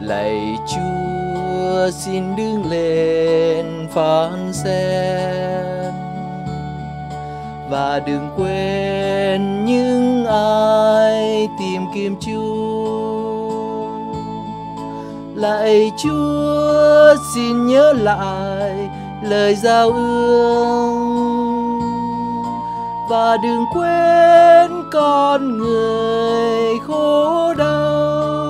Lạy Chúa, xin đứng lên phán xét và đừng quên những ai tìm kiếm Chúa. Lạy Chúa, xin nhớ lại lời giao ước và đừng quên con người khổ đau.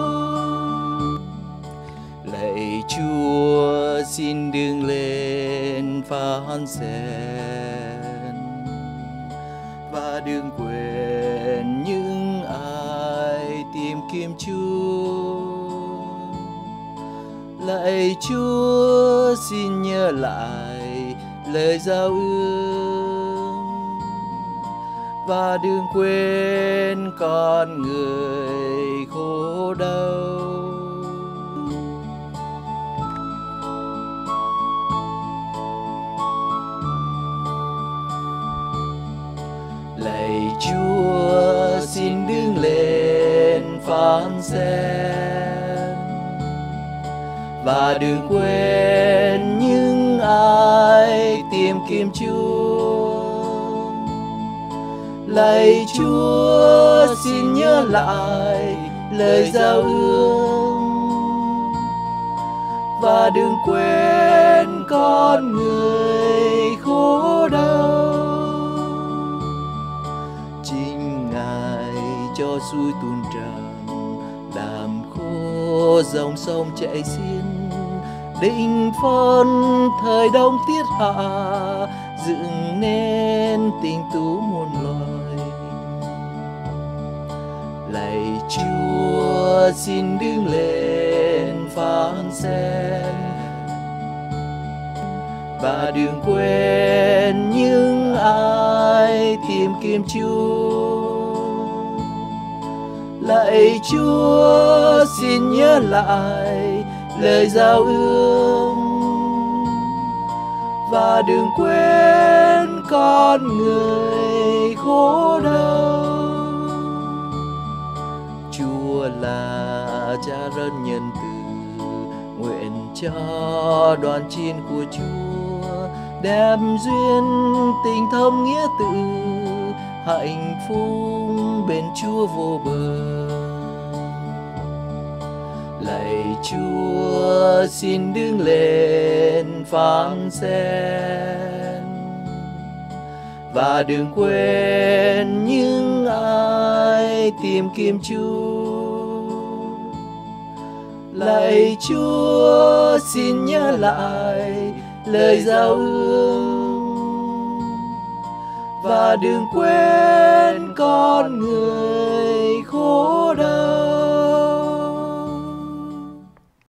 Lạy Chúa, xin đứng lên phán xét và đừng quên những ai tìm kiếm Chúa. Lạy Chúa, xin nhớ lại lời giao ước và đừng quên con người khổ đau. Lạy Chúa, xin đứng lên phán xét và đừng quên những ai tìm kiếm Chúa. Lạy Chúa, xin nhớ lại lời giao ước và đừng quên con người khổ đau. Chính Ngài cho suối tuôn tràn, làm khô dòng sông chảy xiên, định phân thời đông tiết hạ, dựng nên tình tú muôn loài. Lạy Chúa, xin đứng lên phán xét và đừng quên những ai tìm kiếm Chúa. Lạy Chúa, xin nhớ lại lời giao ước và đừng quên con người khổ đau. Chúa là Cha rất nhân từ, nguyện cho đoàn chiên của Chúa đem duyên tình thâm nghĩa tử, hạnh phúc bên Chúa vô bờ. Lạy Chúa, xin đứng lên phán xét và đừng quên những ai tìm kiếm Chúa. Lạy Chúa, xin nhớ lại lời giao ước và đừng quên con người